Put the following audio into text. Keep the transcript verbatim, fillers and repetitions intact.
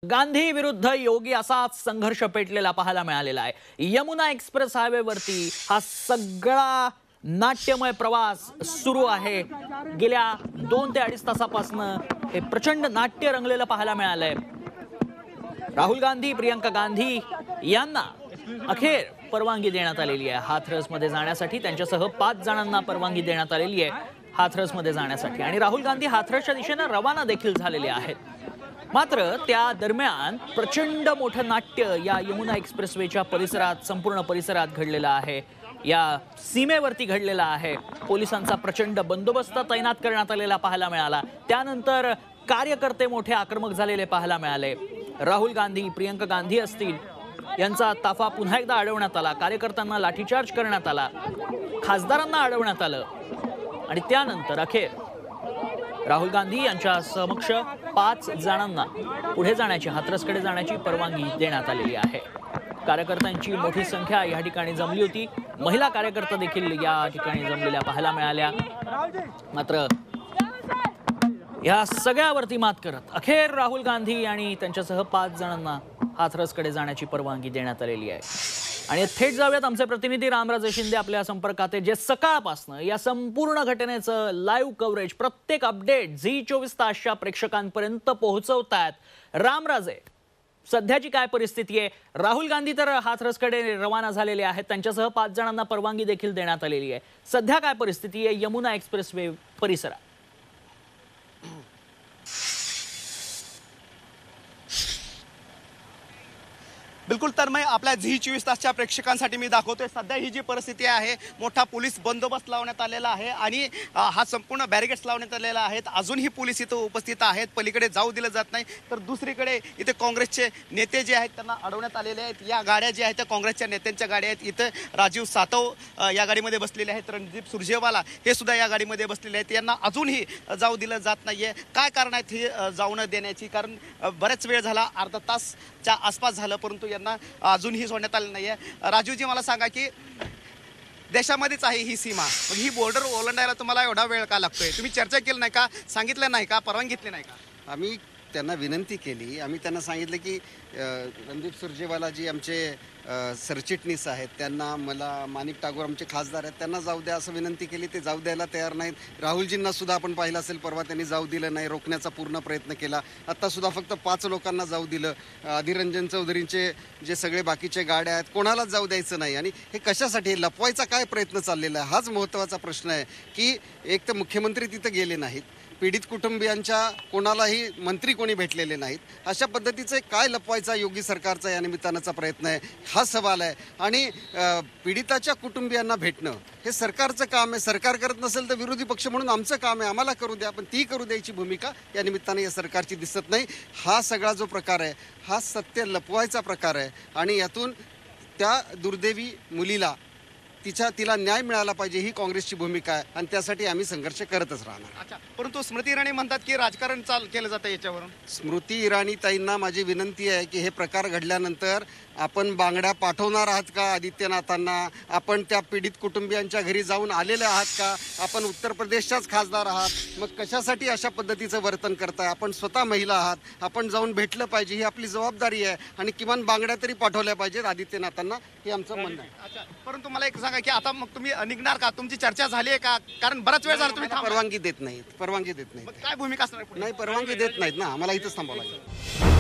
गांधी विरुद्ध योगी असाच संघर्ष पेटलेला पाहायला मिळालेला आहे। यमुना एक्सप्रेस हायवेवरती हा सगळा नाट्यमय प्रवास सुरू आहे। गेल्या दोन ते अडीच तासापासून हे प्रचंड नाट्य रंगलेलं पाहायला मिळालंय। राहुल गांधी, प्रियंका गांधी यांना अखेर परवानगी देण्यात आलेली आहे हाथरसमध्ये जाण्यासाठी। त्यांच्यासह पाच जणांना परवानगी देण्यात आलेली आहे हाथरसमध्ये जाण्यासाठी आणि राहुल गांधी हाथरसच्या दिशेने रवाना देखील झालेले आहेत। मात्र त्या दरम्यान प्रचंड मोठं नाट्य या यमुना एक्सप्रेसवेच्या परिसरात, संपूर्ण परिसरात घडलेलं आहे। या सीमेवरती घडलेला आहे। पोलिसांचा प्रचंड बंदोबस्त तैनात करण्यात आलेला पाहायला मिळाला। त्यानंतर कार्यकर्ते मोठे आक्रमक झालेले पाहायला मिळाले। राहुल गांधी, प्रियंका गांधी असतील यांचा ताफा पुन्हा एकदा अडवण्यात आला। कार्यकर्त्यांना लाठीचार्ज करण्यात आला, खासदारांना अडवण्यात आलं आणि त्यानंतर अखेर राहुल गांधी यांच्या समक्ष पाच जणांना पुढे जाण्याची, हाथरसकडे जाण्याची परवानगी देण्यात आलेली आहे। कार्यकर्त्यांची मोठी संख्या या ठिकाणी जमली होती। महिला कार्यकर्ता देखील या ठिकाणी जमलेल्या पाहायला मिळाल्या। मात्र या सगळ्यावरती मात करत अखेर राहुल गांधी आणि त्यांच्यासह पाच जणांना हाथरसकडे जाण्याची परवानगी देण्यात आलेली आहे। आणि थेट जाऊयात, आमचे प्रतिनिधी रामराजे शिंदे आपल्या संपर्कात आहे, जे सकाळपासून या संपूर्ण घटनेचं लाईव्ह कव्हरेज, प्रत्येक अपडेट झी चोवीस तासच्या प्रेक्षकांपर्यंत पोहोचवतात। रामराजे, सध्याची काय परिस्थिती आहे? राहुल गांधी तर हाथरसकडे रवाना झालेले आहेत, त्यांच्यासह पाच जणांना परवानगी देखील देण्यात आलेली आहे। सध्या काय परिस्थिती आहे यमुना एक्सप्रेसवे परिसरात? बिल्कुल, तर मैं आपल्या झी चोवीस तासच्या प्रेक्षकांसाठी मी दाखवतोय सध्या ही जी परिस्थिती आहे। मोठा पोलीस बंदोबस्त लावण्यात आलेला आहे आणि हा संपूर्ण बॅरिकेड्स लावण्यात आलेला आहेत। अजूनही पोलीस इथं उपस्थित आहेत, पलीकडे जाऊ दिलं जात नाही। तर दुसरीकडे इथे काँग्रेसचे नेते जे आहेत त्यांना अडवण्यात आलेले आहेत। या गाड्या ज्या आहेत त्या काँग्रेसच्या नेत्यांच्या गाड्या आहेत। इथं राजीव सातव या गाडीमध्ये बसलेले आहेत, रणदीप सुरजेवाला हे सुद्धा या गाडीमध्ये बसलेले आहेत। यांना अजूनही जाऊ दिलं जात नाहीये। काय कारण आहेत हे जाऊ न देण्याची? कारण बरेच वेळ झाला, अर्धा तासच्या आसपास झालं, परंतु यांना अजूनही सोडण्यात आले नाहीये। राजूजी, मला सांगा की देशामध्येच आहे ही सीमा, मग ही बॉर्डर ओलांडायला तुम्हाला एवढा वेळ का लागतोय? तुम्ही चर्चा केली नाही का? सांगितलं नाही का? परवानगी घेतली नाही का? आम्ही त्यांना विनंती केली। आम्ही त्यांना सांगितलं की रणदीप सुरजेवाला जी आमचे सरचिटणीस आहेत, त्यांना, मला, माणिक टागोर आमचे खासदार आहेत, त्यांना जाऊ द्या असं विनंती केली। ते जाऊ द्यायला तयार नाहीत। राहुलजींना सुद्धा आपण पाहिलं असेल, परवा त्यांनी जाऊ दिलं नाही, रोखण्याचा पूर्ण प्रयत्न केला। आत्ता सुद्धा फक्त पाच लोकांना जाऊ दिलं। अधीर रंजन चौधरींचे जे सगळे बाकीचे गाड्या आहेत, कोणालाच जाऊ द्यायचं नाही। आणि हे कशासाठी? लपवायचा काय प्रयत्न चाललेला आहे? हाच महत्त्वाचा प्रश्न आहे की एक तर मुख्यमंत्री तिथं गेले नाहीत, पीडित कुटुंबियांच्या कोणालाही मंत्री कोणी भेटलेले नाहीत। अशा पद्धतीचे काय लपवायचा योगी सरकारचा या निमित्तानाचा प्रयत्न आहे, हा सवाल आहे। आणि पीडिताच्या कुटुंबियांना भेटणं हे सरकारचं काम आहे। सरकार करत नसेल तर विरोधी पक्ष म्हणून आमचं काम आहे, आम्हाला करू द्या, पण ती करू द्यायची भूमिका या निमित्ताने या सरकारची दिसत नाही। हा सगळा जो प्रकार आहे हा सत्य लपवायचा प्रकार आहे आणि यातून त्या दुर्दैवी मुलीला तिच्या तिला न्याय मिळाला पाहिजे, ही काँग्रेसची भूमिका आहे आणि त्यासाठी आम्ही संघर्ष करतच राहणार। अच्छा, परंतु स्मृती इराणी म्हणतात की राजकारण चाल केलं जातं याच्यावरून। स्मृती इराणी ताईंना माझी विनंती आहे की हे प्रकार घडल्यानंतर आपण बांगड्या पाठवणार आहात का आदित्यनाथांना? आपण त्या पीडित कुटुंबियांच्या घरी जाऊन आलेले आहात का? आपण उत्तर प्रदेशच्याच खासदार आहात, मग कशासाठी अशा पद्धतीचं वर्तन करताय? आपण स्वतः महिला आहात, आपण जाऊन भेटलं पाहिजे, ही आपली जबाबदारी आहे आणि किमान बांगड्या तरी पाठवल्या पाहिजेत आदित्यनाथांना, हे आमचं म्हणणं आहे। अच्छा, परंतु मला एक सांगा की आता मग तुम्ही निघणार का? तुमची चर्चा झाली आहे का? कारण बराच वेळ झाला तुम्ही परवानगी देत नाहीत, परवानगी देत नाहीत। काय भूमिका असणार? नाही, परवानगी देत नाहीत ना, आम्हाला इथंच थांबावं लागेल।